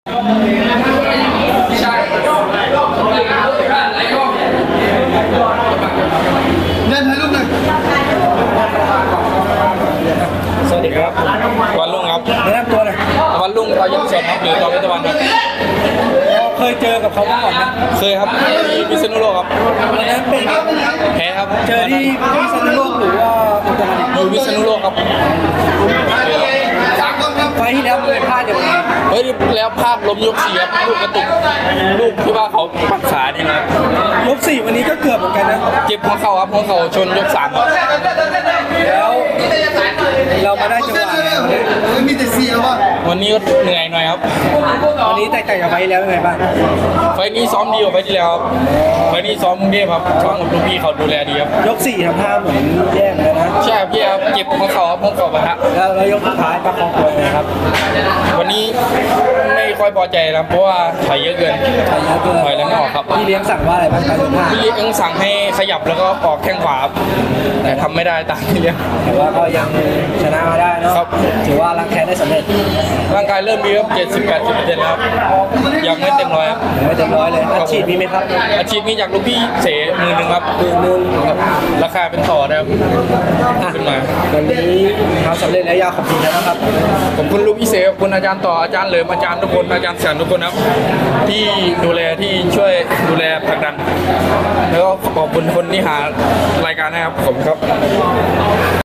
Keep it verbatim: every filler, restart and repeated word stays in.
เล่นให้ลูกหนึ่งสวัสดีครับวันลุงครับแนะนำตัวหน่อยวันลุงเรายังสดครับหรือตอนวิทยาวันครับเคยเจอกับเขามาก่อนไหมเคยครับที่พิษณุโลกครับวันนั้นเป็นแพ้ครับเจอที่พิษณุโลกหรือว่าอุตรดิตถ์อยู่พิษณุโลกครับไฟที่แล้วเคยพลาดเดี๋ยวนี้เฮ้ยแล้วภาพล้มยกสี่ครับลูกกระตุกลูกที่ว่าเขาปักขานี่ครับยกสี่วันนี้ก็เกือบเหมือนกันนะเจ็บหัวเข่าครับหัวเข่าชนยกสามครับแล้วเรามาได้จังหวะแล้วมีแต่เสียว่ะวันนี้ก็เหนื่อยหน่อยครับวันนี้แตกต่างจากไฟแล้วยังไงบ้างไฟนี้ซ้อมดีกว่าไฟที่แล้วครับไฟนี้ซ้อมกรุงเทพครับซ้อมกับลูกพี่เขาดูแลดีครับยกสี่ทำท่าเหมือนแย่เหมือนกันนะใช่ครับพี่ครับเจ็บหัวเข่าครับหัวเข่าปะทะแล้วแล้วยกสุดท้ายประคองตัวไงครับวันนี้ไม่ค่อยพอใจนะเพราะว่าถอยเยอะเกินถอยเยอะเกินถอยแล้วไม่ออกครับพี่เลี้ยงสั่งว่าอะไรบ้างการท่าพี่เลี้ยงสั่งให้ขยับแล้วก็ออกแข้งขวาแต่ทำไม่ได้ตามที่เลี้ยงแต่ว่าก็ยังชนะมาได้เนาะถือว่าล้างแค้นได้สำเร็จร่างกายเริ่มมีครับเจ็ดสิบแปดสิบเปอร์เซ็นต์แล้วยังไม่เต็มร้อยครับไม่เต็มร้อยเลยอาชีพมีไหมครับอาชีพมีจากลูกพี่เสมือหนึ่งครับมือหนึ่งราคาเป็นต่อนะครับขึ้นมาวันนี้ทำสำเร็จแล้วยาวขอบคุณนะครับผมคุณลูกพี่เสขอบคุณอาจารย์ต่ออาจารย์เหลิมอาจารย์ทุกคนอาจารย์เสียนทุกคนครับที่ดูแลที่ช่วยดูแลผลักดันแล้วก็ขอบคุณคนที่หารายการนะครับผมครับ